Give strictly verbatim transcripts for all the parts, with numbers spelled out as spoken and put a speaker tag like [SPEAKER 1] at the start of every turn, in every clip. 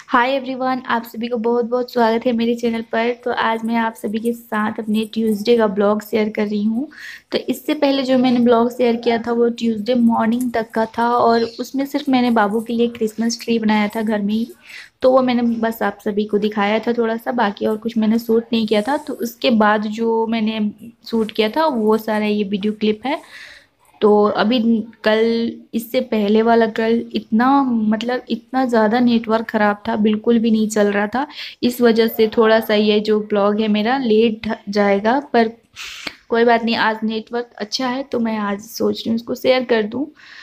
[SPEAKER 1] Hi everyone, आप सभी को बहुत बहुत स्वागत है मेरे चैनल पर। तो आज मैं आप सभी के साथ अपने ट्यूसडे का ब्लॉग शेयर कर रही हूँ। तो इससे पहले जो मैंने ब्लॉग शेयर किया था वो ट्यूसडे मॉर्निंग तक का था, और उसमें सिर्फ मैंने बाबू के लिए क्रिसमस ट्री बनाया था घर में ही। तो वो मैंने बस आप सभी को दिखाया था थोड़ा सा, बाकी और कुछ मैंने शूट नहीं किया था। तो उसके बाद जो मैंने शूट किया था वो सारा ये वीडियो क्लिप है। तो अभी कल, इससे पहले वाला कल इतना मतलब इतना ज़्यादा नेटवर्क ख़राब था, बिल्कुल भी नहीं चल रहा था। इस वजह से थोड़ा सा ये जो ब्लॉग है मेरा लेट जाएगा, पर कोई बात नहीं, आज नेटवर्क अच्छा है तो मैं आज सोच रही हूँ इसको शेयर कर दूँ।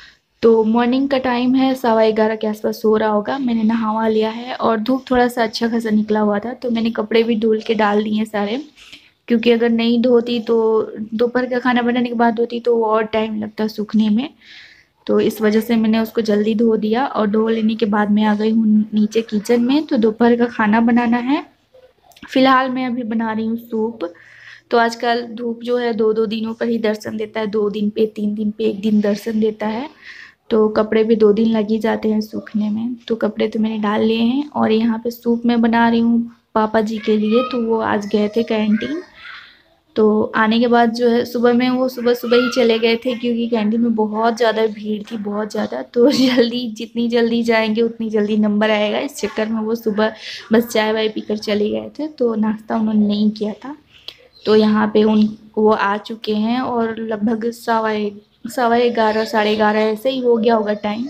[SPEAKER 1] तो मॉर्निंग का टाइम है, सवा ग्यारह के आसपास सो रहा होगा। मैंने नहावा लिया है और धूप थोड़ा सा अच्छा खासा निकला हुआ था, तो मैंने कपड़े भी धुल के डाल दिए सारे। क्योंकि अगर नहीं धोती तो दोपहर का खाना बनाने के बाद धोती तो वो और टाइम लगता सूखने में। तो इस वजह से मैंने उसको जल्दी धो दिया, और धो लेने के बाद मैं आ गई हूँ नीचे किचन में। तो दोपहर का खाना बनाना है। फिलहाल मैं अभी बना रही हूँ सूप। तो आजकल धूप जो है दो दो दिनों पर ही दर्शन देता है, दो दिन पे, तीन दिन पे एक दिन दर्शन देता है। तो कपड़े भी दो दिन लग ही जाते हैं सूखने में। तो कपड़े तो मैंने डाल लिए हैं, और यहाँ पे सूप मैं बना रही हूँ पापा जी के लिए। तो वो आज गए थे कैंटीन। तो आने के बाद जो है सुबह में वो सुबह सुबह ही चले गए थे, क्योंकि कैंटीन में बहुत ज़्यादा भीड़ थी, बहुत ज़्यादा। तो जल्दी, जितनी जल्दी जाएंगे उतनी जल्दी नंबर आएगा, इस चक्कर में वो सुबह बस चाय वाय पीकर चले गए थे। तो नाश्ता उन्होंने नहीं किया था। तो यहाँ पे उन वो आ चुके हैं, और लगभग सवा एक सवा ग्यारह साढ़े ग्यारह ऐसे ही हो गया होगा टाइम,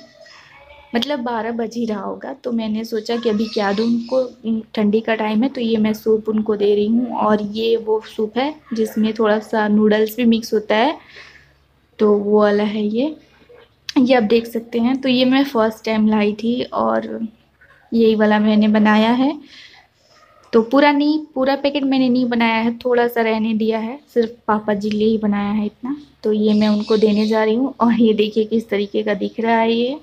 [SPEAKER 1] मतलब बारह बज ही रहा होगा। तो मैंने सोचा कि अभी क्या दूँ उनको, ठंडी का टाइम है, तो ये मैं सूप उनको दे रही हूँ। और ये वो सूप है जिसमें थोड़ा सा नूडल्स भी मिक्स होता है, तो वो वाला है ये ये आप देख सकते हैं। तो ये मैं फर्स्ट टाइम लाई थी, और यही वाला मैंने बनाया है। तो पूरा नहीं, पूरा पैकेट मैंने नहीं बनाया है, थोड़ा सा रहने दिया है, सिर्फ पापा जी के लिए ही बनाया है इतना। तो ये मैं उनको देने जा रही हूँ, और ये देखिए किस तरीके का दिख रहा है ये।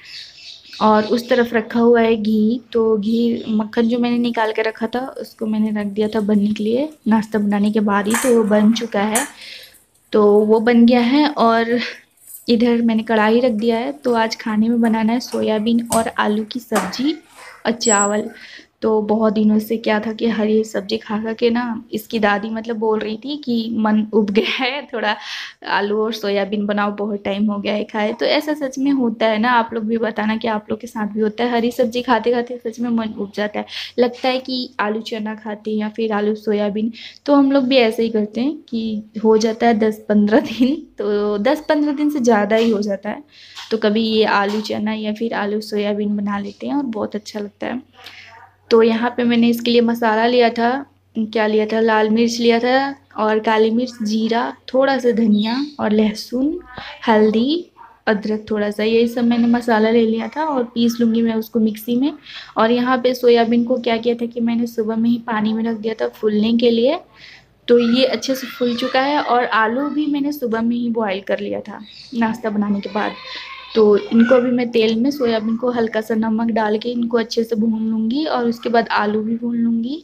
[SPEAKER 1] और उस तरफ रखा हुआ है घी। तो घी मक्खन जो मैंने निकाल के रखा था उसको मैंने रख दिया था बनने के लिए, नाश्ता बनाने के बाद ही। तो वो बन चुका है, तो वो बन गया है। और इधर मैंने कढ़ाई रख दिया है। तो आज खाने में बनाना है सोयाबीन और आलू की सब्जी और चावल। तो बहुत दिनों से क्या था कि हरी सब्जी खा खा के ना, इसकी दादी मतलब बोल रही थी कि मन उब गया है थोड़ा, आलू और सोयाबीन बनाओ, बहुत टाइम हो गया है खाए। तो ऐसा सच में होता है ना, आप लोग भी बताना कि आप लोग के साथ भी होता है, हरी सब्जी खाते खाते सच में मन उब जाता है, लगता है कि आलू चना खाते हैं या फिर आलू सोयाबीन। तो हम लोग भी ऐसे ही करते हैं कि हो जाता है दस पंद्रह दिन, तो दस पंद्रह दिन से ज़्यादा ही हो जाता है। तो कभी ये आलू चना या फिर आलू सोयाबीन बना लेते हैं, और बहुत अच्छा लगता है। तो यहाँ पे मैंने इसके लिए मसाला लिया था, क्या लिया था, लाल मिर्च लिया था, और काली मिर्च, जीरा, थोड़ा सा धनिया और लहसुन, हल्दी, अदरक थोड़ा सा, यही सब मैंने मसाला ले लिया था, और पीस लूँगी मैं उसको मिक्सी में। और यहाँ पे सोयाबीन को क्या किया था कि मैंने सुबह में ही पानी में रख दिया था फूलने के लिए। तो ये अच्छे से फूल चुका है, और आलू भी मैंने सुबह में ही बॉईल कर लिया था नाश्ता बनाने के बाद। तो इनको अभी मैं तेल में, सोयाबीन को हल्का सा नमक डाल के इनको अच्छे से भून लूँगी, और उसके बाद आलू भी भून लूँगी।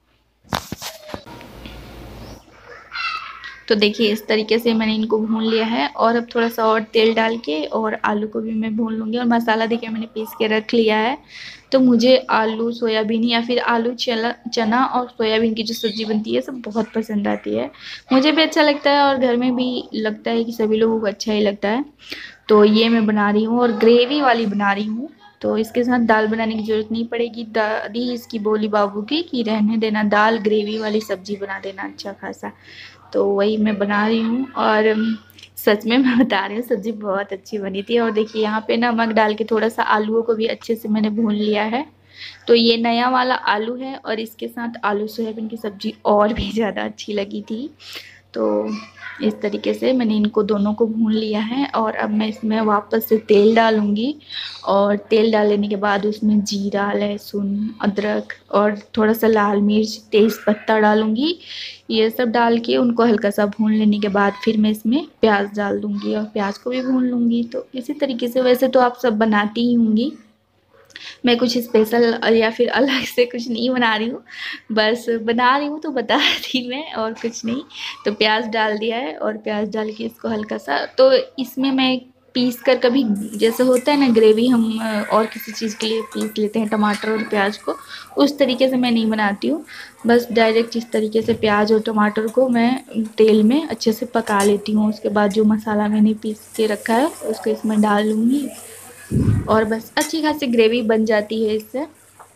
[SPEAKER 1] तो देखिए इस तरीके से मैंने इनको भून लिया है, और अब थोड़ा सा और तेल डाल के और आलू को भी मैं भून लूँगी। और मसाला देखिए मैंने पीस के रख लिया है। तो मुझे आलू सोयाबीन या फिर आलू चला चना और सोयाबीन की जो सब्ज़ी बनती है सब बहुत पसंद आती है, मुझे भी अच्छा लगता है, और घर में भी लगता है कि सभी लोगों को अच्छा ही लगता है। तो ये मैं बना रही हूँ, और ग्रेवी वाली बना रही हूँ। तो इसके साथ दाल बनाने की ज़रूरत नहीं पड़ेगी। दादी इसकी बोली बाबू की कि रहने देना, दाल ग्रेवी वाली सब्ज़ी बना देना अच्छा खासा। तो वही मैं बना रही हूँ, और अम, सच में मैं बता रही हूँ सब्ज़ी बहुत अच्छी बनी थी। और देखिए यहाँ पे नमक डाल के थोड़ा सा आलूओं को भी अच्छे से मैंने भून लिया है। तो ये नया वाला आलू है, और इसके साथ आलू सोयाबीन की सब्ज़ी और भी ज़्यादा अच्छी लगी थी। तो इस तरीके से मैंने इनको दोनों को भून लिया है, और अब मैं इसमें वापस से तेल डालूँगी। और तेल डालने के बाद उसमें जीरा, लहसुन, अदरक और थोड़ा सा लाल मिर्च, तेज़ पत्ता डालूँगी। ये सब डाल के उनको हल्का सा भून लेने के बाद फिर मैं इसमें प्याज डाल दूँगी, और प्याज को भी भून लूँगी। तो इसी तरीके से वैसे तो आप सब बनाती ही होंगी, मैं कुछ स्पेशल या फिर अलग से कुछ नहीं बना रही हूँ, बस बना रही हूँ तो बता रही मैं, और कुछ नहीं। तो प्याज डाल दिया है, और प्याज डाल के इसको हल्का सा, तो इसमें मैं पीस कर कभी, जैसे होता है ना ग्रेवी हम और किसी चीज़ के लिए पीस लेते हैं टमाटर और प्याज को, उस तरीके से मैं नहीं बनाती हूँ। बस डायरेक्ट इस तरीके से प्याज और टमाटर को मैं तेल में अच्छे से पका लेती हूँ। उसके बाद जो मसाला मैंने पीस के रखा है उसको इसमें डाल लूँगी और बस अच्छी खासी ग्रेवी बन जाती है इससे।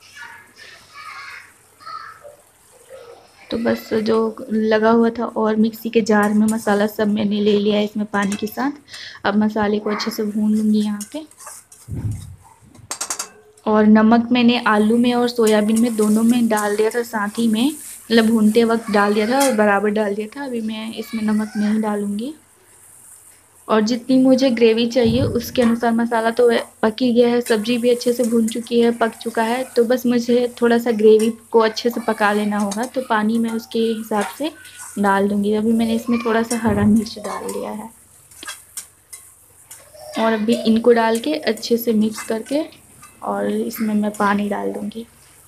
[SPEAKER 1] तो बस जो लगा हुआ था और मिक्सी के जार में मसाला सब मैंने ले लिया है इसमें पानी के साथ। अब मसाले को अच्छे से भून लूँगी यहाँ पे। और नमक मैंने आलू में और सोयाबीन में दोनों में डाल दिया था साथ ही में, मतलब भूनते वक्त डाल दिया था और बराबर डाल दिया था। अभी मैं इसमें नमक नहीं डालूँगी। और जितनी मुझे ग्रेवी चाहिए उसके अनुसार मसाला तो पक ही गया है, सब्ज़ी भी अच्छे से भून चुकी है, पक चुका है। तो बस मुझे थोड़ा सा ग्रेवी को अच्छे से पका लेना होगा, तो पानी मैं उसके हिसाब से डाल दूँगी। अभी मैंने इसमें थोड़ा सा हरा मिर्च डाल दिया है और अभी इनको डाल के अच्छे से मिक्स करके और इसमें मैं पानी डाल दूँगी।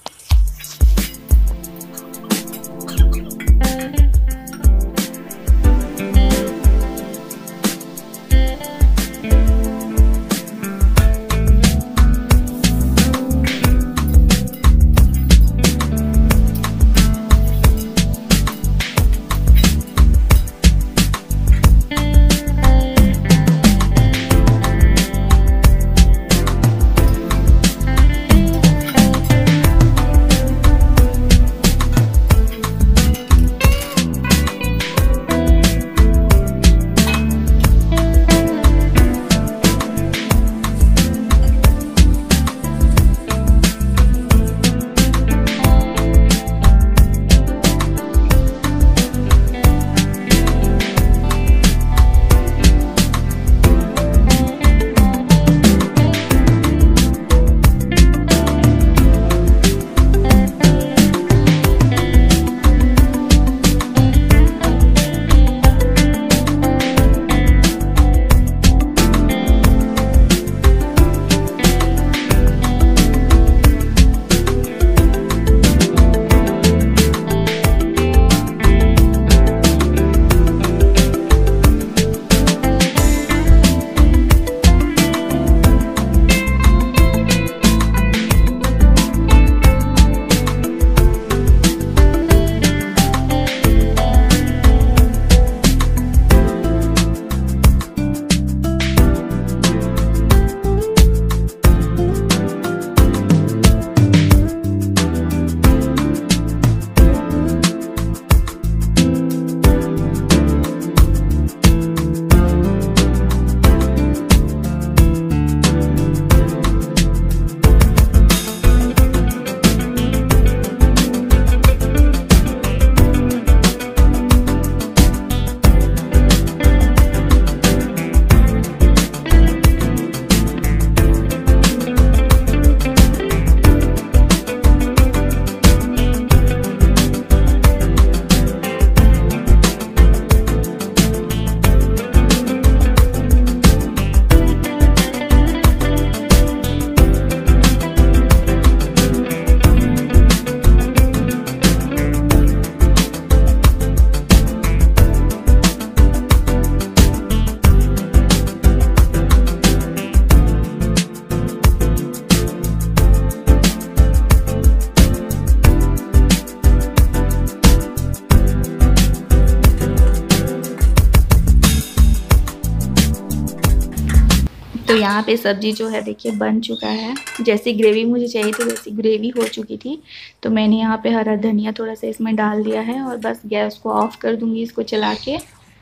[SPEAKER 1] तो यहाँ पे सब्ज़ी जो है देखिए बन चुका है। जैसी ग्रेवी मुझे चाहिए थी वैसी ग्रेवी हो चुकी थी। तो मैंने यहाँ पे हरा धनिया थोड़ा सा इसमें डाल दिया है और बस गैस को ऑफ कर दूँगी इसको चला के।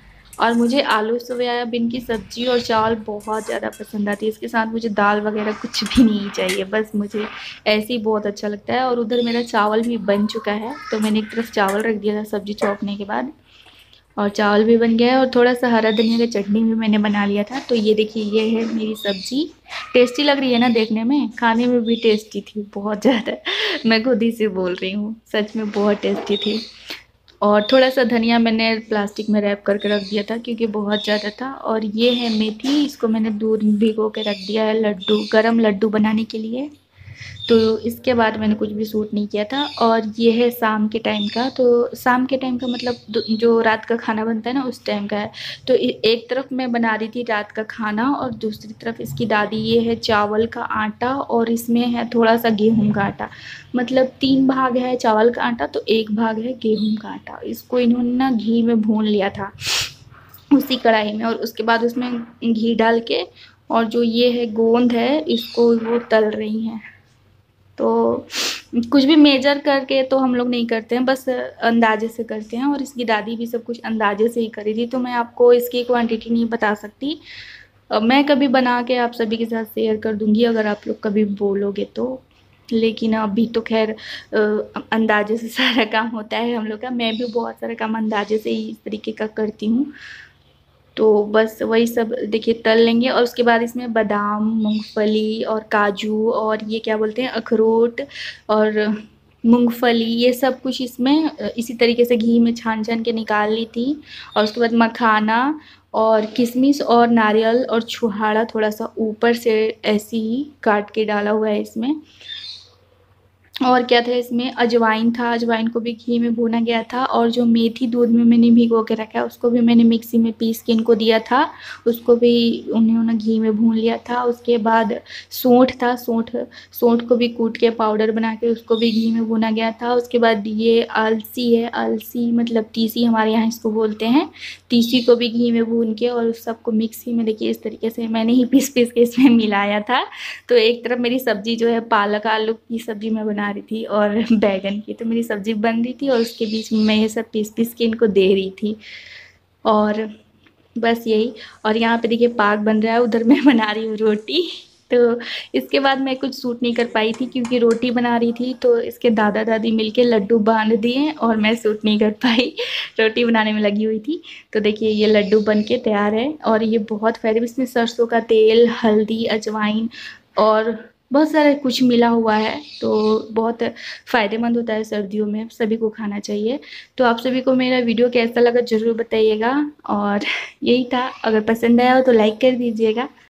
[SPEAKER 1] और मुझे आलू सोयाबीन की सब्ज़ी और चावल बहुत ज़्यादा पसंद आती है। इसके साथ मुझे दाल वगैरह कुछ भी नहीं चाहिए, बस मुझे ऐसे ही बहुत अच्छा लगता है। और उधर मेरा चावल भी बन चुका है, तो मैंने एक तरफ चावल रख दिया था सब्ज़ी चौंकने के बाद, और चावल भी बन गया है और थोड़ा सा हरा धनिया का चटनी भी मैंने बना लिया था। तो ये देखिए ये है मेरी सब्ज़ी। टेस्टी लग रही है ना देखने में, खाने में भी टेस्टी थी बहुत ज़्यादा। मैं खुद ही से बोल रही हूँ, सच में बहुत टेस्टी थी। और थोड़ा सा धनिया मैंने प्लास्टिक में रैप करके रख दिया था क्योंकि बहुत ज़्यादा था। और ये है मेथी, इसको मैंने दूध भिगो के रख दिया है लड्डू, गरम लड्डू बनाने के लिए। तो इसके बाद मैंने कुछ भी शूट नहीं किया था। और ये है शाम के टाइम का, तो शाम के टाइम का मतलब जो रात का खाना बनता है ना उस टाइम का है। तो एक तरफ मैं बना रही थी रात का खाना और दूसरी तरफ इसकी दादी, ये है चावल का आटा और इसमें है थोड़ा सा गेहूं का आटा। मतलब तीन भाग है चावल का आटा तो एक भाग है गेहूं का आटा। इसको इन्होंने ना घी में भून लिया था उसी कढ़ाई में, और उसके बाद उसमें घी डाल के, और जो ये है गोंद है इसको वो तल रही हैं। तो कुछ भी मेजर करके तो हम लोग नहीं करते हैं, बस अंदाजे से करते हैं। और इसकी दादी भी सब कुछ अंदाजे से ही करी थी, तो मैं आपको इसकी क्वांटिटी नहीं बता सकती। मैं कभी बना के आप सभी के साथ शेयर कर दूंगी अगर आप लोग कभी बोलोगे तो। लेकिन अभी तो खैर अंदाजे से सारा काम होता है हम लोग का। मैं भी बहुत सारा काम अंदाजे से ही इस तरीके का करती हूँ। तो बस वही सब देखिए तल लेंगे, और उसके बाद इसमें बादाम, मूंगफली और काजू और ये क्या बोलते हैं अखरोट और मूंगफली, ये सब कुछ इसमें इसी तरीके से घी में छान छान के निकाल ली थी। और उसके बाद मखाना और किशमिश और नारियल और छुहाड़ा थोड़ा सा ऊपर से ऐसे ही काट के डाला हुआ है इसमें। और क्या था इसमें, अजवाइन था, अजवाइन को भी घी में भूना गया था। और जो मेथी दूध में मैंने भिगो के रखा है उसको भी मैंने मिक्सी में पीस के इनको दिया था, उसको भी उन्होंने घी में भून लिया था। उसके बाद सौंठ था, सौंठ सौंठ को भी कूट के पाउडर बना के उसको भी घी में भूना गया था। उसके बाद ये अलसी है, अलसी मतलब तीसी हमारे यहाँ इसको बोलते हैं, तीसी को भी घी में भून के और उस सबको मिक्सी में देखिए इस तरीके से मैंने ही पीस पीस के इसमें मिलाया था। तो एक तरफ मेरी सब्जी जो है पालक आलू की सब्जी मैं बना रही थी और बैगन की, तो मेरी सब्जी बन रही थी और उसके बीच में मैं ये सब पीस पीस के इनको दे रही थी। और बस यही। और यहाँ पे देखिए पाग बन रहा है, उधर मैं बना रही हूँ रोटी। तो इसके बाद मैं कुछ शूट नहीं कर पाई थी क्योंकि रोटी बना रही थी, तो इसके दादा दादी मिलके लड्डू बांध दिए और मैं शूट नहीं कर पाई, रोटी बनाने में लगी हुई थी। तो देखिए ये लड्डू बन के तैयार है और ये बहुत फायदे, इसमें सरसों का तेल, हल्दी, अजवाइन और बहुत सारा कुछ मिला हुआ है। तो बहुत फ़ायदेमंद होता है, सर्दियों में सभी को खाना चाहिए। तो आप सभी को मेरा वीडियो कैसा लगा ज़रूर बताइएगा। और यही था, अगर पसंद आया हो तो लाइक कर दीजिएगा।